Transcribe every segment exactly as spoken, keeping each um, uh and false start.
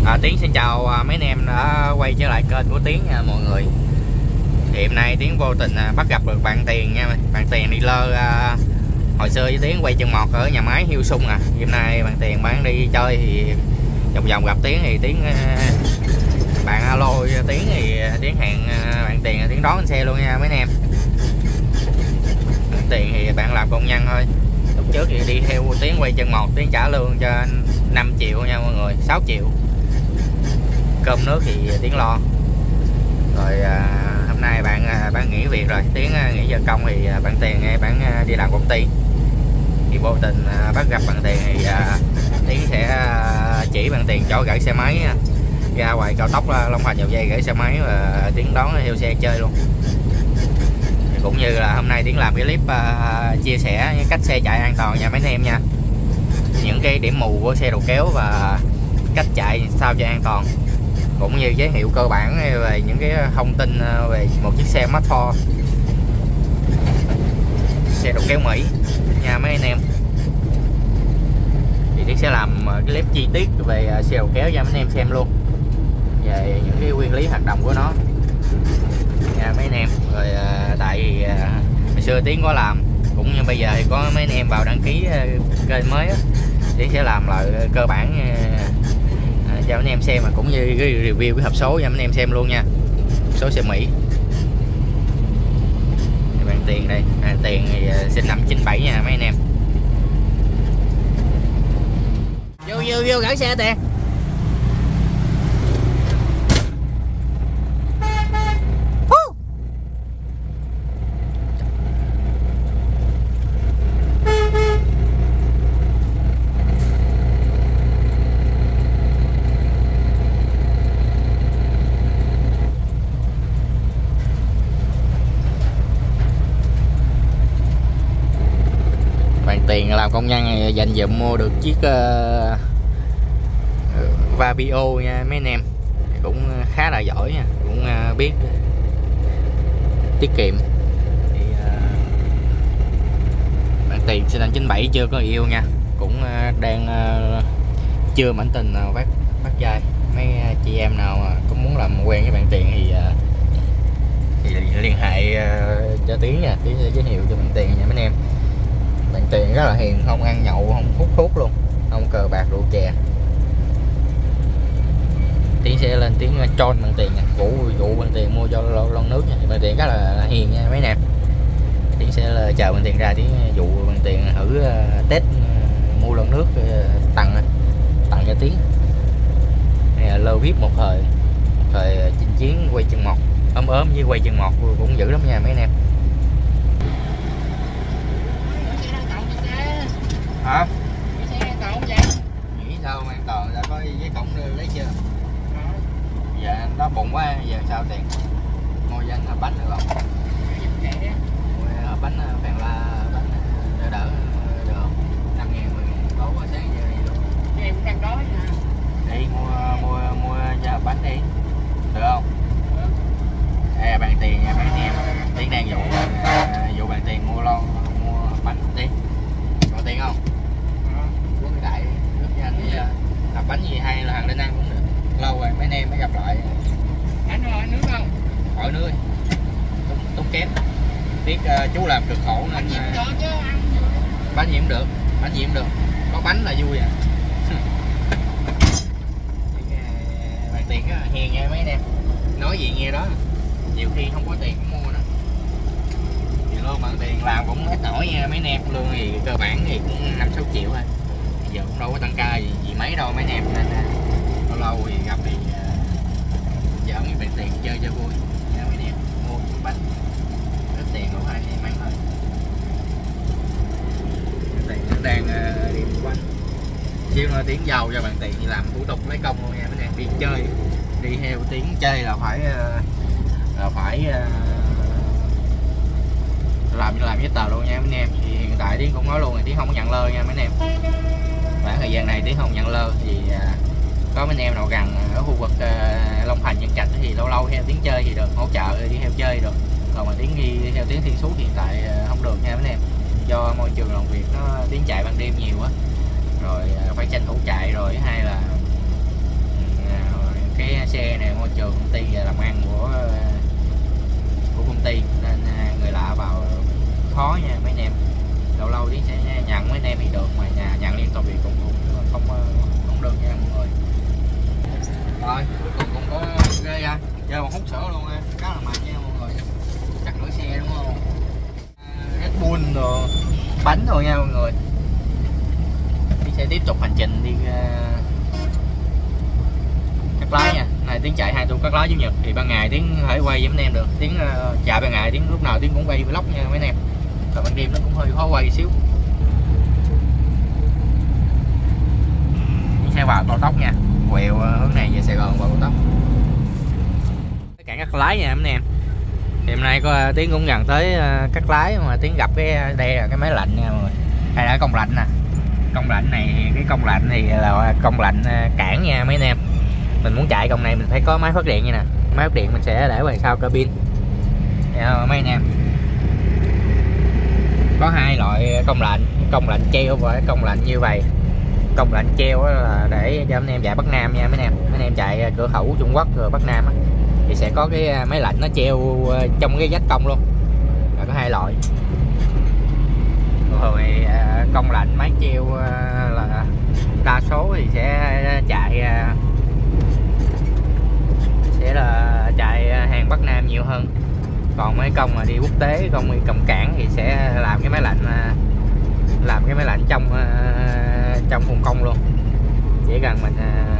À, Tiến xin chào mấy anh em đã quay trở lại kênh của Tiến nha mọi người. Thì hôm nay Tiến vô tình bắt gặp được bạn Tiền nha. Bạn Tiền dealer à, hồi xưa với Tiến quay chân mọt ở nhà máy Hiêu Sung à. Hôm nay bạn Tiền bán đi chơi thì vòng vòng gặp Tiến thì Tiến bạn alo Tiến thì Tiến hẹn bạn Tiền Tiến đón lên xe luôn nha mấy anh em. Bạn Tiền thì bạn làm công nhân thôi. Lúc trước thì đi theo Tiến quay chân mọt, Tiến trả lương cho năm triệu nha mọi người, sáu triệu. Cơm nước thì Tiến lo. Rồi à, hôm nay bạn bạn nghỉ việc rồi, Tiến nghỉ giờ công thì bạn Tiền nghe bạn đi làm công ty. Thì vô tình à, bắt gặp bạn Tiền thì à, Tiến sẽ à, chỉ bạn Tiền chỗ gửi xe máy ra ngoài cao tốc Long Thành Dầu Dây gửi xe máy và Tiến đón theo xe chơi luôn. Cũng như là hôm nay Tiến làm cái clip uh, chia sẻ cách xe chạy an toàn nha mấy anh em nha. Những cái điểm mù của xe đầu kéo và cách chạy sao cho an toàn, cũng như giới thiệu cơ bản về những cái thông tin về một chiếc xe Mach-four, xe đầu kéo Mỹ nha mấy anh em. Thì Tiến sẽ làm cái clip chi tiết về xe đầu kéo cho mấy anh em xem luôn, về những cái nguyên lý hoạt động của nó nha mấy anh em. Rồi à, tại vì à, hồi xưa Tiến có làm, cũng như bây giờ thì có mấy anh em vào đăng ký à, kênh mới á, Tiến sẽ làm lại cơ bản à, cho mấy anh em xem, mà cũng như cái review cái hộp số cho mấy anh em xem luôn nha. Số xe Mỹ. Thì bạn Tiền đây, bạn Tiền thì à, sinh năm chín bảy nha mấy anh em. Vô vô vô gửi xe Tiền. Tiền làm công nhân dành dụm mua được chiếc uh, Fabio nha mấy anh em, cũng khá là giỏi nha, cũng uh, biết tiết kiệm. Thì uh, bạn Tiền sinh năm chín bảy chưa có yêu nha, cũng uh, đang uh, chưa mảnh tình nào bắt bắt trai. Mấy chị em nào mà có muốn làm quen với bạn Tiền thì uh, thì liên hệ uh, cho Tiến nha, Tiến sẽ giới thiệu cho bạn Tiền nha mấy anh em. Bạn Tiền rất là hiền, không ăn nhậu, không hút thuốc luôn, không cờ bạc rượu chè. Tiến sẽ lên Tiến tròn bạn Tiền nha, vũ vụ bạn Tiền mua cho lon nước nha. Bạn Tiền rất là hiền nha mấy anh em. Tiến sẽ chờ bạn Tiền ra, Tiến dụ bạn Tiền thử uh, test uh, mua lon nước uh, tặng tặng cho Tiến. Đây là lô vê i pê một thời, một thời chinh chiến quay chân một, ốm ốm với quay chân một cũng dữ lắm nha mấy anh em. Hả? Cái xe an toàn không vậy? Nghĩ sao không an toàn, đã có giấy cộng lấy chưa? Dạ nó bụng quá, giờ sao Tiền? Mua cho anh hộp bánh được không? Mua hộp bánh phèn la, bánh đỡ đỡ được không? năm ngàn, mười ngàn, tối qua sáng giờ đi luôn. Chứ em cũng đang đói nha. Đi mua, mua, mua cho hộp bánh đi, được không? Ê, bạn Tiền nha mấy anh em, Tiến đang dụ, dụ bạn Tiền mua lon, mua hộp bánh đi. Có tiền không? Quốc đại nước cho anh đi. Hộp bánh gì hay là hàng lên ăn cũng được. Lâu rồi mấy anh em mới gặp lại. Bánh hỏi nước không? Hỏi nước đi. Tốn, tốn kém. Biết uh, chú làm cực khổ nên uh, bánh gì cũng được, bánh gì cũng được. Có bánh là vui à. Bạn Tiền á, hiền nha mấy anh em. Nói gì nghe đó. Nhiều khi không có tiền cũng mua nữa. Lương bạn Tiền làm cũng ít nổi nha mấy anh em, lương thì cơ bản thì cũng năm sáu triệu thôi, giờ cũng đâu có tăng ca gì, gì mấy đâu mấy anh em, nên lâu lâu thì gặp thì giỡn với bạn Tiền chơi cho vui nha mấy anh em. Mua chút bánh ít tiền của hai anh em ăn thôi. Bạn Tiền đang uh, đi mua bánh, xíu nữa Tiến giàu cho bạn Tiền thì làm thủ tục lấy công luôn nha mấy anh em. Đi chơi, đi theo Tiến chơi là phải uh, là phải uh, làm làm với tờ luôn nha mấy anh em. Thì hiện tại Tiến cũng nói luôn là Tiến không có nhận lơ nha mấy anh em. Khoảng thời gian này Tiến không nhận lơ, thì à, có mấy anh em nào gần ở khu vực à, Long Thành Nhân Trạch thì lâu lâu theo Tiến chơi thì được, hỗ trợ đi theo chơi được. Còn mà Tiến đi theo Tiến Thiên Phú hiện tại à, không được nha mấy anh em, do môi trường làm việc nó Tiến chạy ban đêm nhiều á, rồi à, phải tranh thủ chạy, rồi hai là à, trường công ty làm ăn của của công ty, nên người lạ vào khó nha mấy anh em. Lâu lâu Tiến sẽ nhận mấy anh em thì được, mà nhà nhận liên tục thì cũng cũng không không được nha mọi người. Rồi cuối cùng cũng có ghê ra chơi một hút sữa luôn ha, khá là mạnh nha mọi người. Chắc nửa xe đúng không? Red Bull rồi bánh thôi nha mọi người. Tiến sẽ tiếp tục hành trình đi uh, Cát Lái nha. Này Tiến chạy hai tour Cát Lái Chủ nhật thì ban ngày Tiến phải quay với mấy em được. Tiến uh, chạy ban ngày Tiến lúc nào Tiến cũng quay vlog nha mấy anh em. Còn ban đêm nó cũng hơi khó quay xíu. Tiến sẽ vào cao tốc nha, quẹo uh, hướng này về Sài Gòn vào cao tốc. Cảng Cát Lái nha mấy anh em. Thì hôm nay có Tiến cũng gần tới uh, Cát Lái mà Tiến gặp cái đây là cái máy lạnh nha mọi người. Đây là công lạnh nè. Công lạnh này, cái công lạnh thì là công lạnh uh, cảng nha mấy anh em. Mình muốn chạy công này mình phải có máy phát điện như nè. Máy phát điện mình sẽ để ngoài sau cabin nha mấy anh em. Có hai loại công lạnh, công lạnh treo và công lạnh như vậy. Công lạnh treo là để cho anh em chạy Bắc Nam nha mấy anh em. Mấy anh em chạy cửa khẩu Trung Quốc rồi Bắc Nam á, thì sẽ có cái máy lạnh nó treo trong cái vách công luôn. Là có hai loại. Rồi công lạnh máy treo là đa số thì sẽ chạy sẽ là chạy hàng Bắc Nam nhiều hơn. Còn mấy công mà đi quốc tế, công đi công cảng thì sẽ làm cái máy lạnh làm cái máy lạnh trong trong vùng công luôn. Chỉ cần mình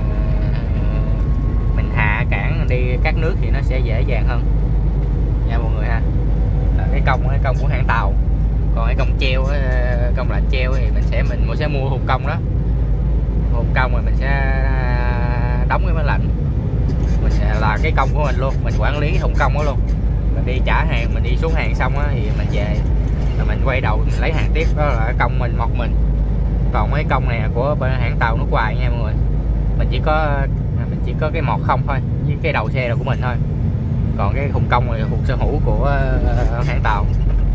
mình hạ cảng đi các nước thì nó sẽ dễ dàng hơn nha mọi người ha. Cái công cái công của hãng tàu. Còn cái công treo, công lạnh treo thì mình sẽ mình sẽ mua hùng công đó. Hùng công rồi mình sẽ đóng cái máy lạnh. Mình sẽ là cái công của mình luôn, mình quản lý hùng công đó luôn. Mình đi trả hàng, mình đi xuống hàng xong á thì mình về, rồi mình quay đầu mình lấy hàng tiếp, đó là công mình một mình. Còn mấy công này của hãng tàu nước ngoài nha mọi người. Mình chỉ có mình chỉ có cái một không thôi, với cái đầu xe là của mình thôi. Còn cái hùng công là thuộc sở hữu của hãng tàu.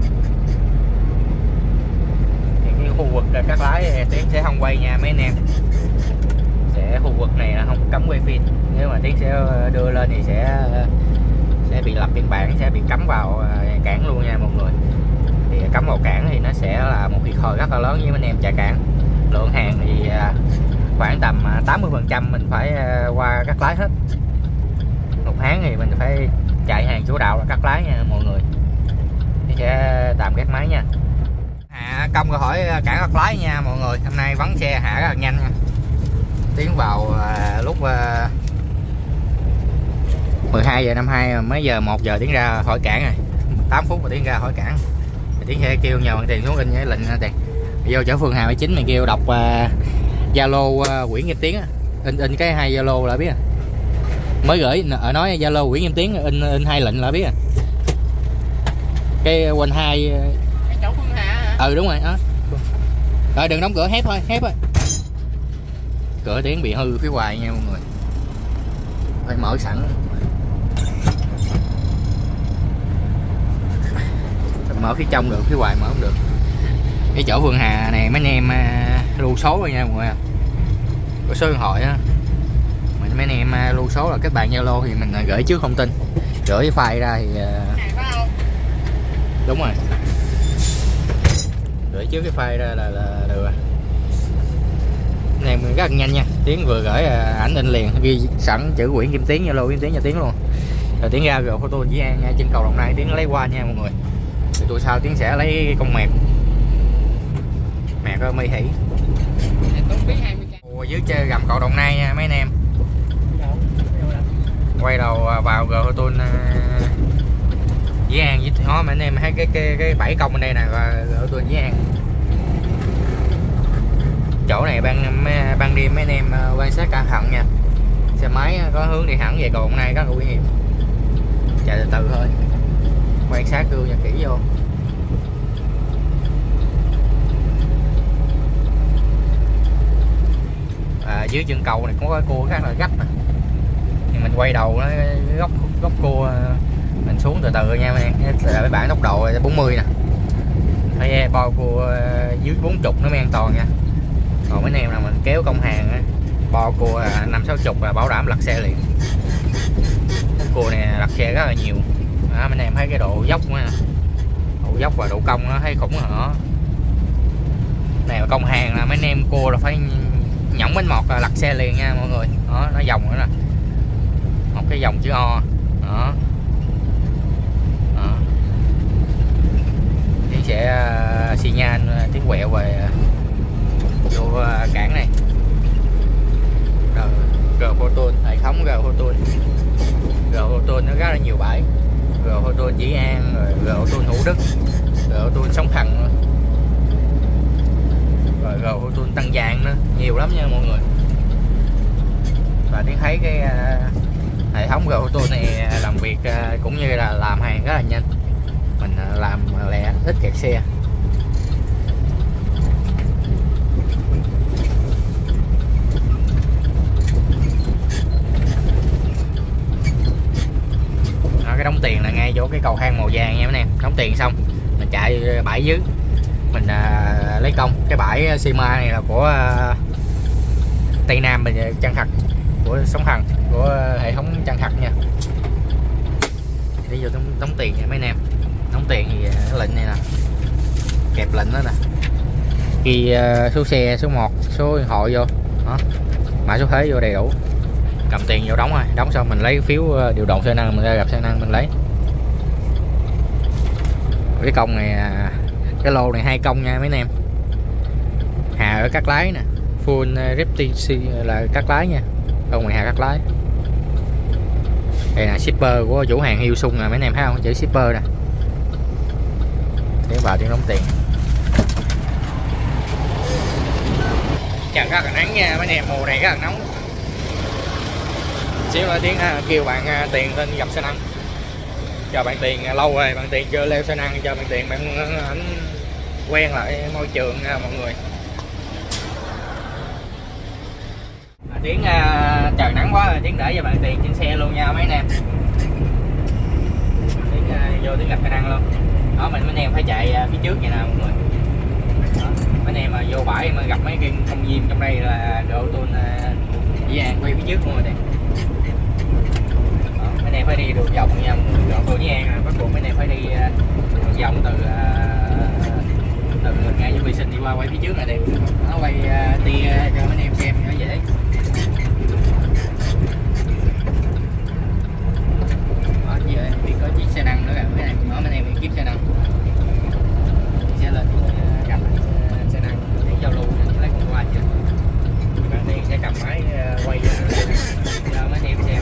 Thì cái khu vực Cát Lái Tiến sẽ không quay nha mấy anh em. Sẽ khu vực này là không cấm quay phim. Nếu mà Tiến sẽ đưa lên thì sẽ sẽ bị lập biên bản, sẽ bị cấm vào cảng luôn nha mọi người. Thì cấm vào cảng thì nó sẽ là một thiệt thòi rất là lớn với anh em chạy cảng. Lượng hàng thì khoảng tầm tám mươi phần trăm mình phải qua Cát Lái hết. Một tháng thì mình phải chạy hàng chủ đạo là Cát Lái nha mọi người. Thì sẽ tạm gác máy nha. Hạ công câu hỏi cảng Cát Lái nha mọi người. Hôm nay vắng xe hạ rất là nhanh nha. Tiến vào uh, lúc uh, mười hai giờ năm mươi hai, mấy giờ một giờ Tiến ra khỏi cảng rồi. tám phút mà Tiến ra khỏi cảng. Tiến sẽ kêu nhờ bằng tiền xuống in với lệnh tiền. Vô chỗ phường Hà Bảy Chính mình kêu đọc Zalo uh, uh, Nguyễn Nghiêm Tiến á. In in cái hai Zalo là biết à. Mới gửi ở nói Zalo Nguyễn Nghiêm Tiến in in hai lệnh là biết à. Cái quanh hai cái chỗ phường Hà hả? Ừ đúng rồi đó. Rồi đừng đóng cửa, hép thôi, hép thôi. Cửa Tiến bị hư phía ngoài nha mọi người. Phải mở sẵn. Mở phía trong được, phía ngoài mở không được. Cái chỗ phường Hà này mấy anh em uh, lưu số rồi nha mọi người. Có số điện thoại á. Mình mấy anh em uh, lưu số là kết bạn Zalo thì mình uh, gửi trước thông tin. Gửi cái file ra thì uh... đúng rồi. Gửi trước cái file ra là, là được rồi. Này mình rất là nhanh nha. Tiến vừa gửi uh, ảnh in liền, ghi sẵn chữ Nguyễn Kim Tiến, Zalo Kim Tiến cho Tiến luôn. Rồi Tiến ra rồi photo với An nha, trên cầu Đồng Nai Tiến lấy qua nha mọi người. Rồi tôi sau Tiến sẽ lấy con mẹp. Mẹp có mi hỉ. Ồ, dưới chơi gầm cầu Đồng Nai nha mấy anh em. Quay đầu vào rồi photo uh, với An với đó mấy anh em thấy cái cái cái bảy công bên đây nè, và tôi với An. Chỗ này ban ban đêm mấy anh em quan sát cẩn thận nha. Xe máy có hướng đi hẳn về cầu Đồng Nai rất là nguy hiểm. Chạy từ từ thôi. Quan sát gương nha, kỹ vô. À, dưới chân cầu này có cái cua khá là gấp nè. thì mình quay đầu nó góc góc cua mình xuống từ từ nha mấy em. Cái bảng tốc độ bốn mươi nè, phải bo cua dưới bốn mươi nó mới an toàn nha. Còn mấy anh em nào mình kéo công hàng bo cua năm sáu chục là bảo đảm lật xe liền. cua này đặt xe rất là nhiều. Đó, mấy em thấy cái độ dốc nữa, độ dốc và độ cong nó thấy khủng rồi đó. Này mà công hàng là mấy anh em cua là phải nhỏng bánh mọt là lật xe liền nha mọi người. Đó, nó vòng nữa nè, một cái vòng chữ O đó, đó. Tiến sẽ uh, xi nhan uh, tiến quẹo về uh, vô uh, cảng này. Rồi Photon, hệ thống G Photon, G Photon nó rất là nhiều bãi, G Photon Dĩ An, rồi G Photon Hữu Đức, G Photon Sóng Thần, rồi G Photon Tân Giang nữa, nhiều lắm nha mọi người. Và Tiến thấy cái uh, hệ thống G Photon này làm việc uh, cũng như là làm hàng rất là nhanh, mình uh, làm lẹ, ít kẹt xe. Cái đóng tiền là ngay chỗ cái cầu thang màu vàng nha mấy em. Đóng tiền xong mình chạy bãi dưới, mình uh, lấy công. Cái bãi xi ma này là của uh, Tây Nam mình Chân Thật, của Sóng Thần, của uh, hệ thống Chân Thật nha. Đi vô đóng, đóng tiền nha mấy em. Đóng tiền thì cái lệnh này nè, kẹp lệnh đó nè, ghi uh, số xe, số một, số điện thoại vô đó, mã số thuế vô đầy đủ, cầm tiền vô đóng rồi. Đóng xong mình lấy phiếu điều động xe năng, mình ra gặp xe năng mình lấy. Cái công này, cái lô này hai công nha mấy anh em. Hà ở Cát Lái nè, full reptisi là Cát Lái nha, công này Hà Cát Lái. Đây là shipper của chủ hàng Hiêu Sung nè mấy anh em thấy không, chữ shipper nè. Tiến vào tiến đóng tiền. Trời rất là nắng nha mấy anh em, mùa này rất là nóng. Xíu nữa Tiến kêu bạn Tiền lên gặp xe năng, cho bạn Tiền lâu rồi bạn Tiền chưa leo xe năng, cho bạn Tiền bạn ảnh quen lại môi trường nha mọi người. Tiến uh, trời nắng quá rồi, Tiến để cho bạn Tiền trên xe luôn nha mấy anh em. Tiến uh, vô Tiến gặp xe năng luôn đó. Mình mấy anh em phải chạy uh, phía trước vậy nè mọi người đó. Mấy anh em mà vô bãi mà gặp mấy cái công viên trong đây là độ tôn uh, Dĩ An quay phía trước luôn rồi đây. Mấy này phải đi đường vòng nha, đoạn Tô Dĩ An bắt buộc mấy này phải đi đường vòng từ từ ngay chỗ vệ sinh đi qua quay phía trước này đi, nó quay tia cho mấy em xem nó dễ. Đó, giờ thì có chiếc xe năng nữa rồi mấy em, đó mấy em đi kiếm xe năng sẽ lên gặp xe năng để giao lưu lấy con qua chứ. Bạn đi sẽ cầm máy quay cho mấy em xem.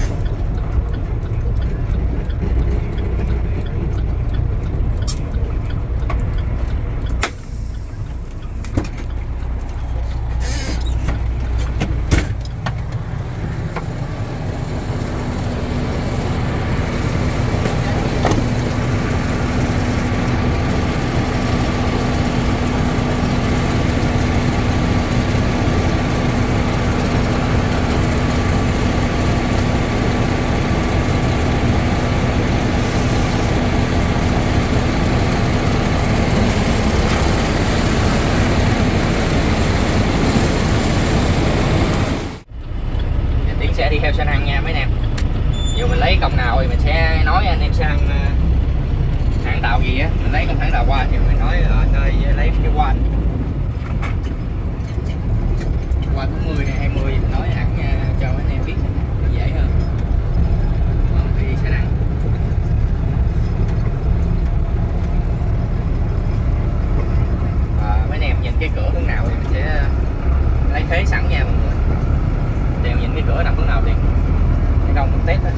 Sẽ đi theo xe năng nha mấy anh em. Dù mình lấy công nào thì mình sẽ nói anh em xe năng hãng đạo gì á, mình lấy công hãng đạo qua thì mình nói ở nơi lấy cái qua qua bốn mươi hay hai mươi mình nói hãng cho mấy anh em biết dễ hơn. Đó, mình đi xe năng. Và mấy anh em nhìn cái cửa hướng nào thì mình sẽ lấy thế sẵn nha mọi người. Thì em nhìn cái cửa nằm hướng nào thì cái công test đó.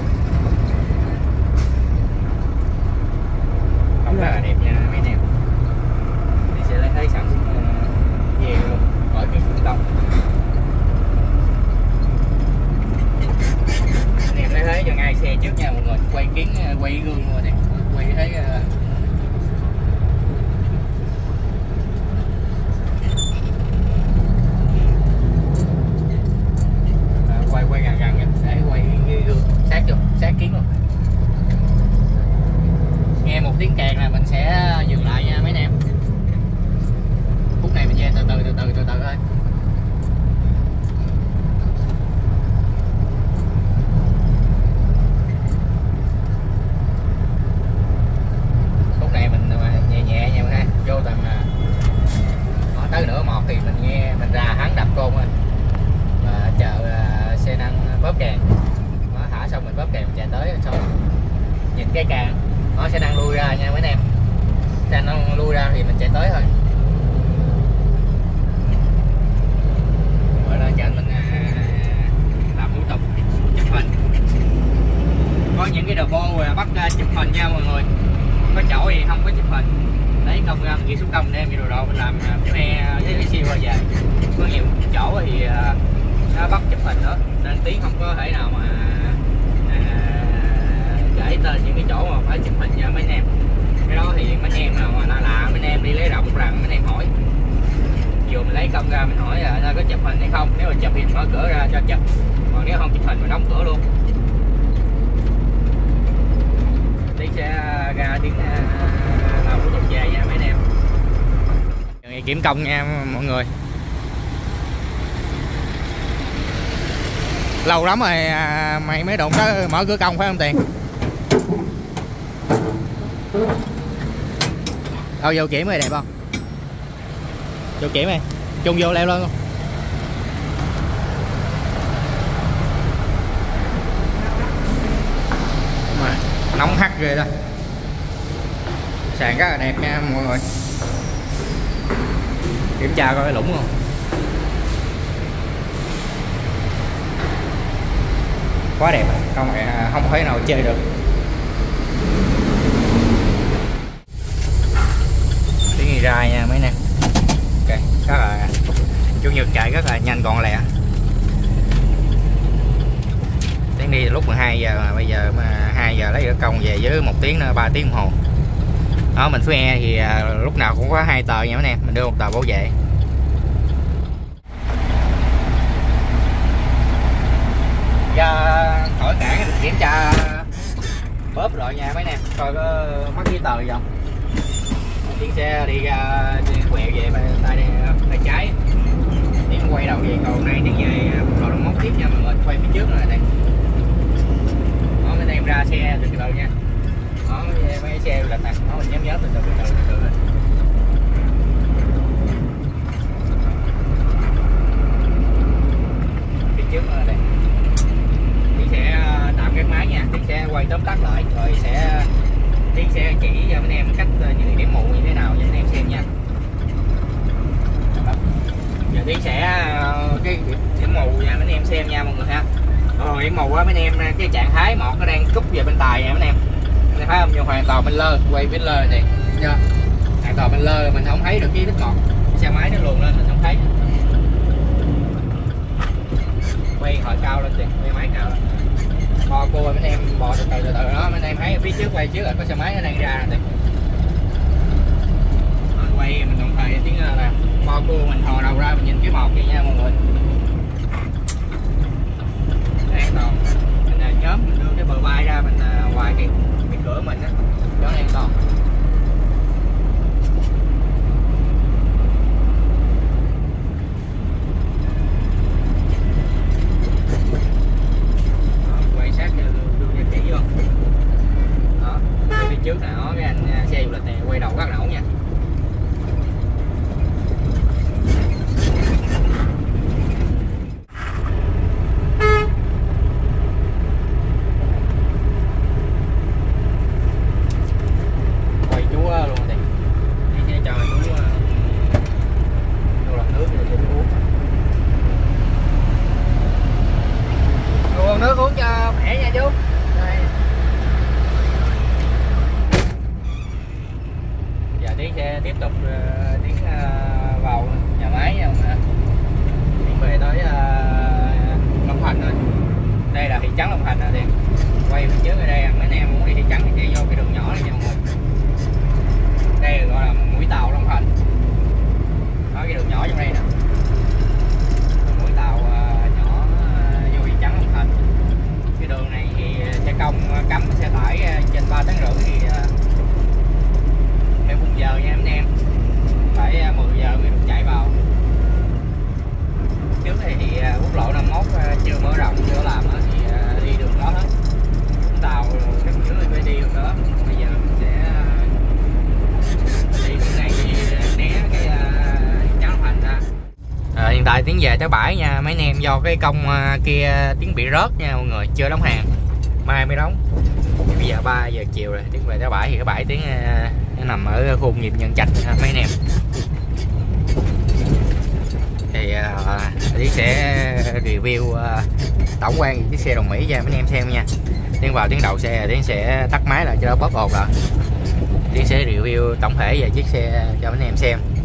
Không rất là đẹp nha mấy anh em. Thì sẽ lấy thấy sẵn về luôn khỏi cái phương công. Anh em lấy thế cho ngay xe trước nha mọi người. Quay kiến, quay gương luôn nè, quay thấy quay quay gần gần để quay gương sát vô, sát kiến luôn. Nghe một tiếng kèn là mình sẽ dừng lại nha mấy anh em. Phút này mình về từ từ từ từ từ từ thôi. bóp càng, nó thả xong mình bóp càng chạy tới xong nhìn cái càng nó sẽ đang lui ra nha mấy anh em, càng nó lui ra thì mình chạy tới thôi. Rồi là cho mình làm thủ tục chụp hình. Có những cái đồ vô bắt chụp hình nha mọi người, có chỗ thì không có chụp hình, lấy công ra mình ghi số công đem cái đồ đồ mình làm cái e với cái siêu rồi về. Có nhiều chỗ thì nó bắt chụp hình nữa nên Tiến không có thể nào mà à, gửi tên những cái chỗ mà phải chụp hình nha mấy anh em. Cái đó thì mấy anh em nào mà lạ lạ mấy anh em đi lấy rộng rằng mấy anh em hỏi, dù mình lấy công ra mình hỏi là có chụp hình hay không, nếu mà chụp thì mở cửa ra cho chụp, còn nếu không chụp hình mình đóng cửa luôn. Tiến sẽ ra Tiến làm thủ tục về nha mấy anh em. Kiểm công nha mọi người. Lâu lắm rồi mày mới đụng tới mở cửa công phải không Tiền? Đâu vô kiểm này đẹp không? Vô kiểm này, chung vô leo lên không? Mà nóng hắt ghê đó. Sàn rất là đẹp nha mọi người. Kiểm tra coi cái lũng không? Quá đẹp, không không thể nào chơi được. Tiếng gì ra nha mấy anh em. Ok, rất là chủ nhật chạy rất là nhanh gọn lẹ. Tiếng đi lúc mười hai giờ mà bây giờ mà hai giờ lấy cái công về với một tiếng nữa ba tiếng đồng hồ. Đó mình Phú E thì lúc nào cũng có hai tờ nha mấy anh em, mình đưa một tờ bảo vệ. Giờ khỏi cản mình kiểm tra bóp rồi nha mấy anh em, coi có mắc giấy tờ gì không. Tiến sẽ đi ra đi quẹo về mà tay đây tay trái, Tiến quay đầu về cầu này Tiến về rồi nó móc tiếp nha mọi người, quay phía trước rồi đây. Đó mấy anh em ra xe từ từ nha. Đó mấy xe lật nè, nó mình nhắm nhớ từ từ từ từ từ từ. Phía trước rồi đây. Tiến sẽ tạm cái máy nha, Tiến sẽ quay tóm tắt lại rồi sẽ Tiến sẽ chỉ cho mấy em cách những điểm mù như thế nào cho mấy em xem nha. Giờ Tiến sẽ cái điểm mù nha mấy em xem nha mọi người ha. Rồi điểm mù á mấy em, cái trạng thái một nó đang cúp về bên tài nha mấy em. Thấy không? Nhưng hoàn toàn bên lơ, quay bên lơ này chưa? Hoàn toàn bên lơ mình không thấy được cái tích ngọt. Xe máy nó luồn lên mình không thấy. Quay hồi cao lên tiền, quay máy cao lên. Bò cua mấy em bò từ từ từ từ đó, mấy em thấy phía trước quay trước là có xe máy nó đang ra nè. Quay mình đồng thời tiếng là bò cua mình thò đầu ra mình nhìn cái một vậy nha mọi người. An toàn. Mình nhóm mình đưa cái bờ vai ra mình ngoài cái cái cửa mình á, cho nó an toàn. Trước nè, đó, cái anh xe du lịch này quay đầu rất nổ nha. Quay chú luôn đi. Đi xe chờ chú vô làm nước cho chú uống. Uống nước uống cho khỏe nha chú. Đây. Tiến sẽ tiếp tục uh, Tiến uh, vào nhà máy nha mọi người. Tiến về tới uh, Long Thành rồi. Đây là thị trấn Long Thành rồi Tiến. Quay phía trước ở đây mấy anh em muốn đi thị trấn thì đi vô cái đường nhỏ này nha mọi người. Đây gọi là mũi tàu Long Thành. Đó cái đường nhỏ trong đây nè. Mũi tàu uh, nhỏ uh, vô thị trấn Long Thành. Cái đường này thì xe công cấm xe tải uh, trên ba tấn rưỡi thì uh, theo khung giờ nha anh em, phải mười giờ mới được chạy vào. Trước thì, thì quốc lộ năm mốt chưa mở rộng chưa làm thì đi đường đó hết, tàu các thứ phải đi đường đó. Bây giờ mình sẽ đi cái này đi né cái trắng Thành ra. Tiến về tới bãi nha mấy anh em, do cái công kia Tiến bị rớt nha mọi người, chưa đóng hàng, mai mới đóng. Bây giờ ba giờ chiều rồi, Tiến về tới bãi thì cái bãi Tiến nó nằm ở khu công nghiệp Nhân Trạch mấy anh em. Thì uh, Tiến sẽ review uh, tổng quan chiếc xe Đồng Mỹ cho mấy anh em xem nha. Tiến vào Tiến đầu xe, Tiến sẽ tắt máy lại cho nó bớt ồn lại. Tiến sẽ review tổng thể về chiếc xe cho mấy anh em xem.